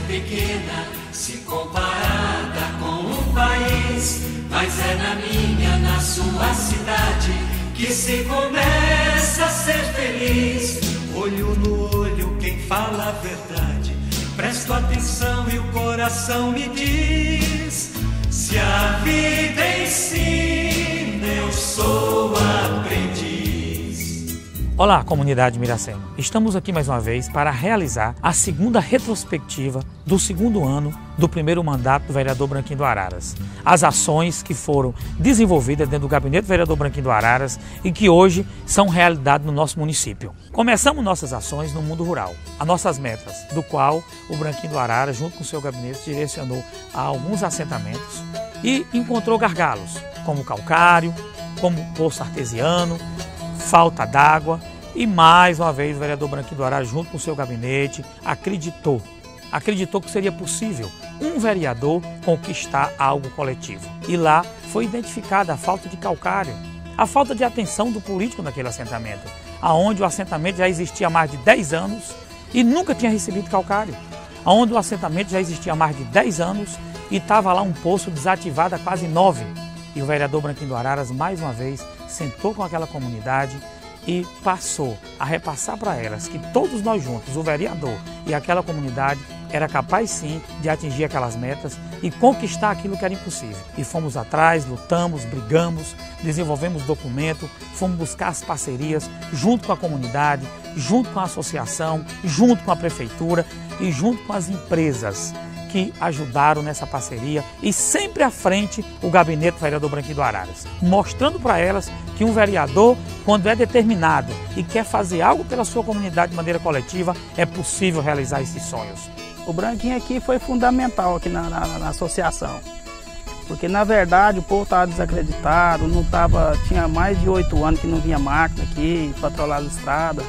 pequena se comparada com o país, mas é na minha, na sua cidade que se começa a ser feliz. Olho no olho, quem fala a verdade, presto atenção e o coração me diz: se a vida ensina, eu sou aprendiz. Olá, comunidade Miracema. Estamos aqui mais uma vez para realizar a segunda retrospectiva do segundo ano do primeiro mandato do vereador Branquinho do Araras. As ações que foram desenvolvidas dentro do gabinete do vereador Branquinho do Araras e que hoje são realidade no nosso município. Começamos nossas ações no mundo rural. As nossas metas, do qual o Branquinho do Araras, junto com o seu gabinete, direcionou a alguns assentamentos e encontrou gargalos, como calcário, como poço artesiano, falta d'água, e mais uma vez o vereador Branquinho do Araras, junto com o seu gabinete, acreditou que seria possível um vereador conquistar algo coletivo. E lá foi identificada a falta de calcário, a falta de atenção do político naquele assentamento, aonde o assentamento já existia há mais de 10 anos e nunca tinha recebido calcário, aonde o assentamento já existia há mais de 10 anos e estava lá um poço desativado há quase 9. E o vereador Branquinho do Araras, mais uma vez, sentou com aquela comunidade e passou a repassar para elas que todos nós juntos, o vereador e aquela comunidade, era capaz sim de atingir aquelas metas e conquistar aquilo que era impossível. E fomos atrás, lutamos, brigamos, desenvolvemos documento, fomos buscar as parcerias junto com a comunidade, junto com a associação, junto com a prefeitura e junto com as empresas que ajudaram nessa parceria, e sempre à frente o gabinete do vereador Branquinho do Araras, mostrando para elas que um vereador, quando é determinado e quer fazer algo pela sua comunidade de maneira coletiva, é possível realizar esses sonhos. O Branquinho aqui foi fundamental aqui na associação, porque na verdade o povo estava desacreditado, tinha mais de 8 anos que não vinha máquina aqui, patrolar as estradas,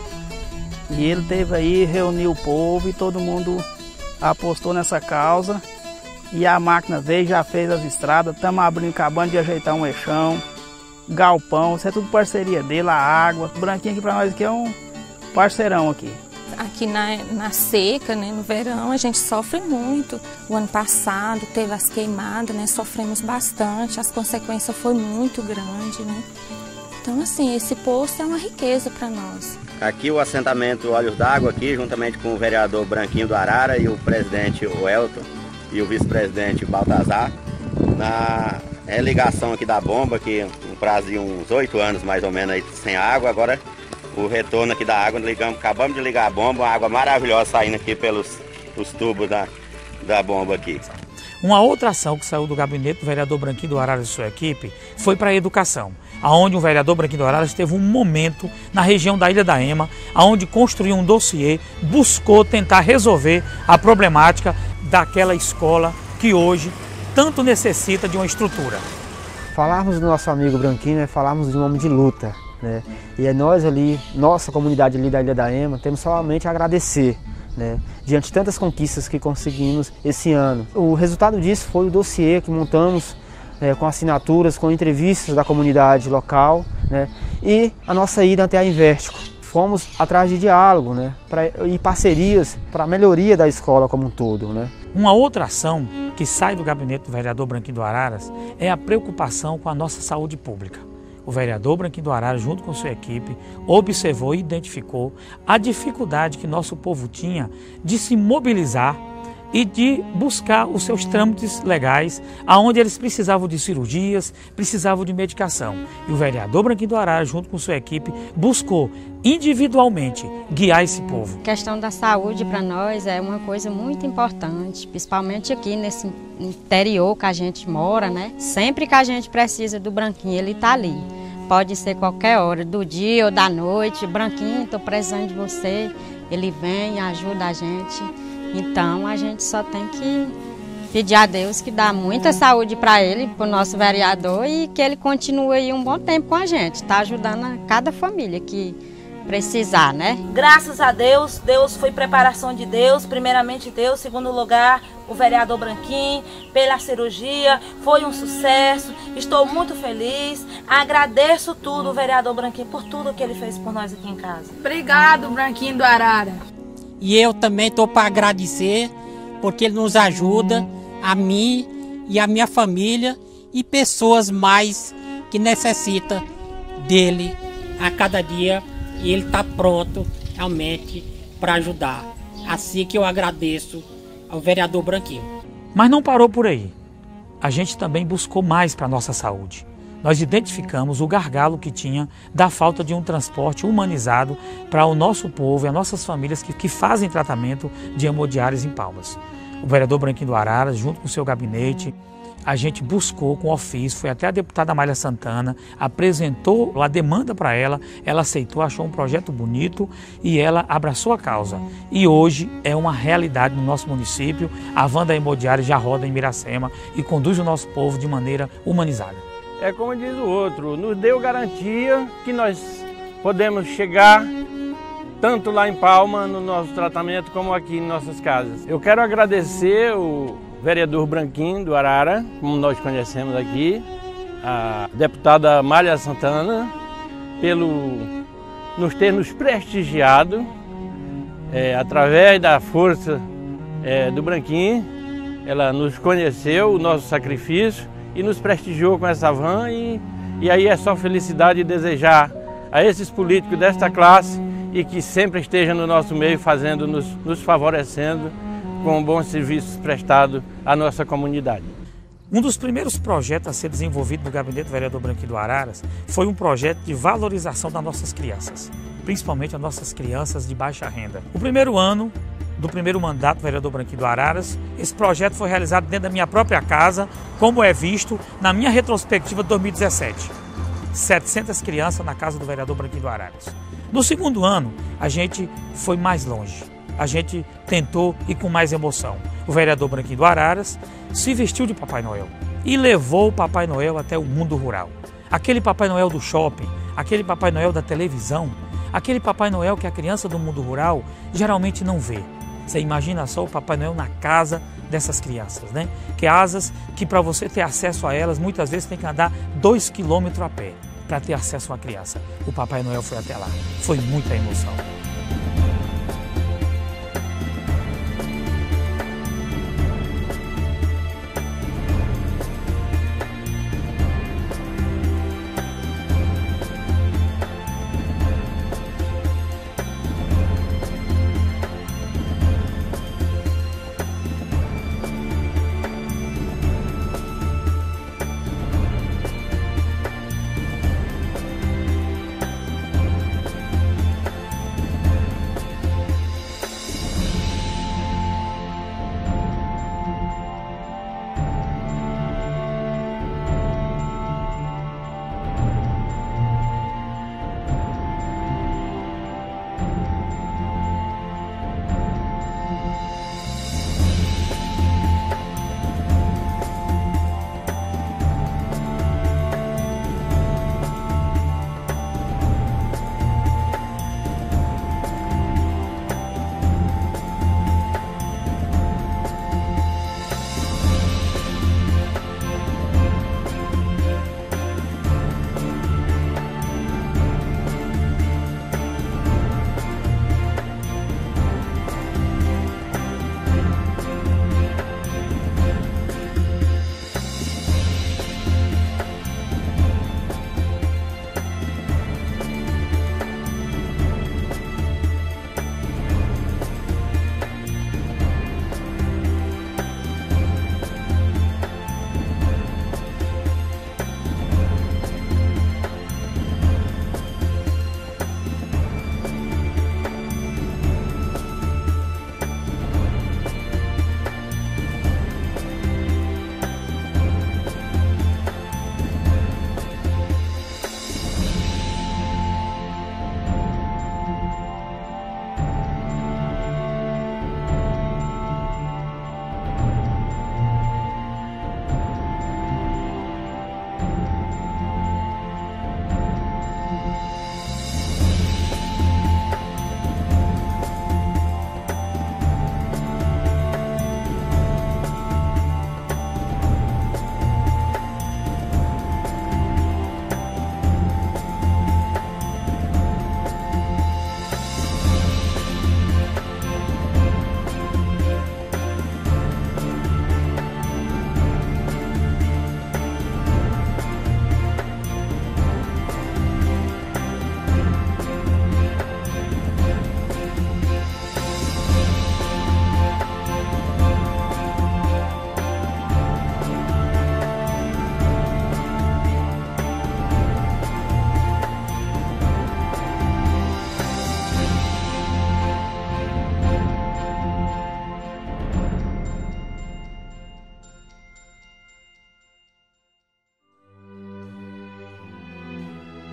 e ele teve aí, reuniu o povo e todo mundo apostou nessa causa, e a máquina veio, já fez as estradas, estamos acabando de ajeitar um eixão, galpão, isso é tudo parceria dele, a água. O Branquinho aqui para nós aqui é um parceirão aqui. Aqui na seca, né, no verão, a gente sofre muito. O ano passado teve as queimadas, né, sofremos bastante, as consequências foram muito grandes, né. Então, assim, esse poço é uma riqueza para nós. Aqui o assentamento Olhos d'Água, aqui, juntamente com o vereador Branquinho do Arara e o presidente Welton e o vice-presidente Baltazar, na ligação aqui da bomba, que no prazo de uns 8 anos mais ou menos aí, sem água. Agora o retorno aqui da água, acabamos de ligar a bomba, uma água maravilhosa saindo aqui pelos tubos da bomba aqui. Uma outra ação que saiu do gabinete do vereador Branquinho do Araras e sua equipe foi para a educação, aonde o vereador Branquinho do Araras teve um momento na região da Ilha da Ema, aonde construiu um dossiê, buscou tentar resolver a problemática daquela escola que hoje tanto necessita de uma estrutura. Falarmos do nosso amigo Branquinho é falarmos de um homem de luta, né? E é nós ali, nossa comunidade ali da Ilha da Ema, temos somente a agradecer, né, diante de tantas conquistas que conseguimos esse ano. O resultado disso foi o dossiê que montamos com assinaturas, com entrevistas da comunidade local, né, e a nossa ida até a Invertico. Fomos atrás de diálogo, né, e parcerias para a melhoria da escola como um todo, né. Uma outra ação que sai do gabinete do vereador Branquinho do Araras é a preocupação com a nossa saúde pública. O vereador Branquinho do Araras, junto com sua equipe, observou e identificou a dificuldade que nosso povo tinha de se mobilizar e de buscar os seus trâmites legais, aonde eles precisavam de cirurgias, precisavam de medicação. E o vereador Branquinho do Araras, junto com sua equipe, buscou individualmente guiar esse povo. A questão da saúde para nós é uma coisa muito importante, principalmente aqui nesse interior que a gente mora, né? Sempre que a gente precisa do Branquinho, ele está ali. Pode ser qualquer hora, do dia ou da noite. Branquinho, estou precisando de você. Ele vem, ajuda a gente. Então a gente só tem que pedir a Deus que dá muita saúde para ele, para o nosso vereador, e que ele continue aí um bom tempo com a gente, está ajudando a cada família que precisar, né? Graças a Deus, Deus foi preparação de Deus, primeiramente Deus, segundo lugar o vereador Branquinho, pela cirurgia, foi um sucesso, estou muito feliz, agradeço tudo o vereador Branquinho por tudo que ele fez por nós aqui em casa. Obrigado, Branquinho do Arara. E eu também estou para agradecer porque ele nos ajuda, a mim e a minha família e pessoas mais que necessitam dele a cada dia, e ele está pronto realmente para ajudar. Assim que eu agradeço ao vereador Branquinho. Mas não parou por aí. A gente também buscou mais para a nossa saúde. Nós identificamos o gargalo que tinha da falta de um transporte humanizado para o nosso povo e as nossas famílias que fazem tratamento de hemodiálise em Palmas. O vereador Branquinho do Araras, junto com o seu gabinete, a gente buscou com ofício, foi até a deputada Amália Santana, apresentou a demanda para ela aceitou, achou um projeto bonito e ela abraçou a causa. E hoje é uma realidade no nosso município. A van da hemodiálise já roda em Miracema e conduz o nosso povo de maneira humanizada. É como diz o outro, nos deu garantia que nós podemos chegar tanto lá em Palma no nosso tratamento como aqui em nossas casas. Eu quero agradecer o vereador Branquinho do Arara, como nós conhecemos aqui, a deputada Amália Santana, nos ter nos prestigiado através da força do Branquinho. Ela nos conheceu, o nosso sacrifício, e nos prestigiou com essa van, e aí é só felicidade desejar a esses políticos desta classe e que sempre estejam no nosso meio nos favorecendo com bons serviços prestados à nossa comunidade. Um dos primeiros projetos a ser desenvolvido no gabinete do vereador Branquinho do Araras foi um projeto de valorização das nossas crianças, principalmente as nossas crianças de baixa renda. O primeiro ano do primeiro mandato do vereador Branquinho do Araras, esse projeto foi realizado dentro da minha própria casa, como é visto na minha retrospectiva de 2017. 700 crianças na casa do vereador Branquinho do Araras. No segundo ano, a gente foi mais longe. A gente tentou ir com mais emoção. O vereador Branquinho do Araras se vestiu de Papai Noel e levou o Papai Noel até o mundo rural. Aquele Papai Noel do shopping, aquele Papai Noel da televisão, aquele Papai Noel que a criança do mundo rural geralmente não vê. Você imagina só o Papai Noel na casa dessas crianças, né? Casas que para você ter acesso a elas, muitas vezes tem que andar 2 quilômetros a pé para ter acesso a uma criança. O Papai Noel foi até lá. Foi muita emoção.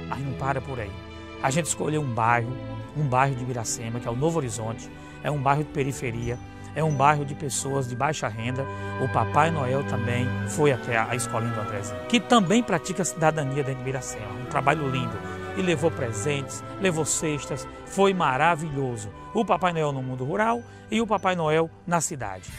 Mas não para por aí. A gente escolheu um bairro de Miracema, que é o Novo Horizonte, é um bairro de periferia, é um bairro de pessoas de baixa renda. O Papai Noel também foi até a escolinha do Andrezinho, que também pratica cidadania dentro de Miracema, um trabalho lindo. E levou presentes, levou cestas, foi maravilhoso. O Papai Noel no mundo rural e o Papai Noel na cidade.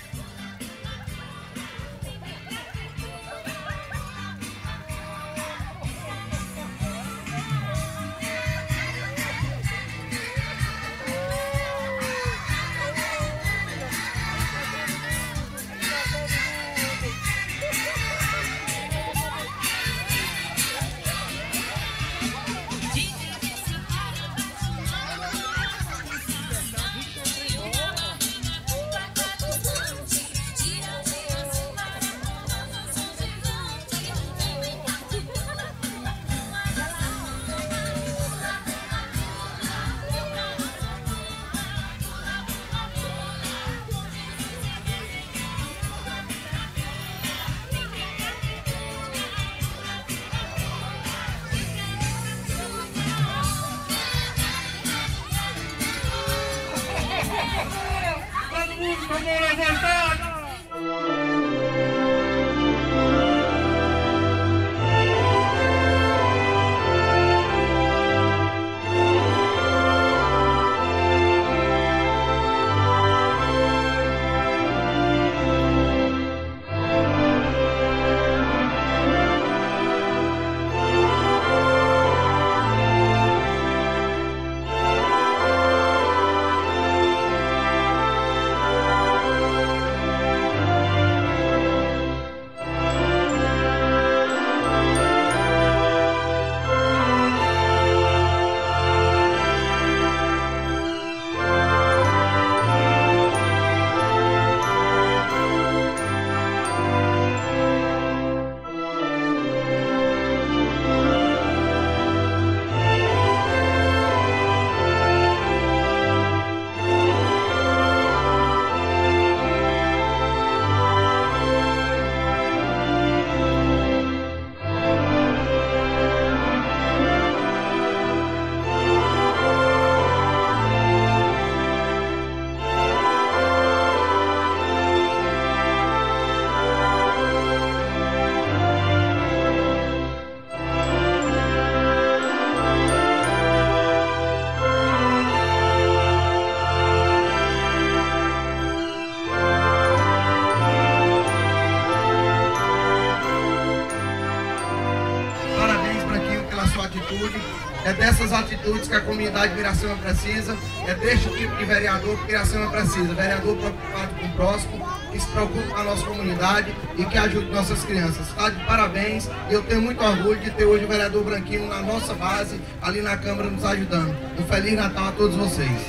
É dessas atitudes que a comunidade de Miracema precisa, é deste tipo de vereador que Miracema precisa. Vereador preocupado com o próximo, que se preocupe com a nossa comunidade e que ajude nossas crianças. Está de parabéns e eu tenho muito orgulho de ter hoje o vereador Branquinho na nossa base, ali na Câmara, nos ajudando. Um Feliz Natal a todos vocês.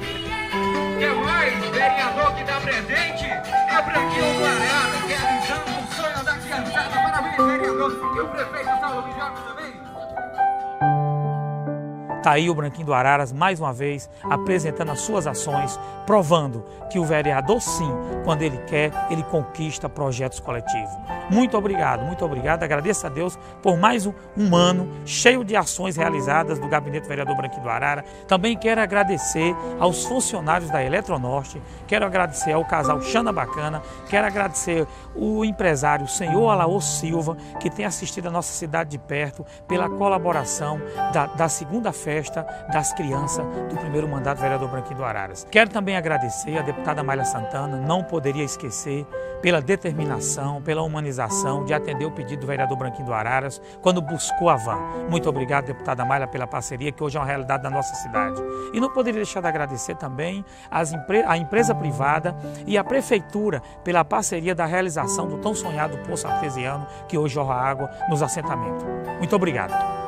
Que mais, vereador que dá presente? É Branquinho do Arara, realizando o sonho da criançada. Parabéns, vereador. E o prefeito Saulo Bijota também. Está aí o Branquinho do Araras, mais uma vez, apresentando as suas ações, provando que o vereador, sim, quando ele quer, ele conquista projetos coletivos. Muito obrigado. Agradeço a Deus por mais um ano cheio de ações realizadas do Gabinete do Vereador Branquinho do Arara. Também quero agradecer aos funcionários da Eletronorte, quero agradecer ao casal Xana Bacana, quero agradecer o empresário senhor Alaô Silva, que tem assistido a nossa cidade de perto, pela colaboração da segunda festa das crianças do primeiro mandato do vereador Branquinho do Araras. Quero também agradecer a deputada Amália Santana, não poderia esquecer, pela determinação, pela humanização de atender o pedido do vereador Branquinho do Araras quando buscou a van. Muito obrigado, deputada Amália, pela parceria que hoje é uma realidade da nossa cidade. E não poderia deixar de agradecer também a empresa privada e a prefeitura pela parceria da realização do tão sonhado poço artesiano que hoje jorra água nos assentamentos. Muito obrigado.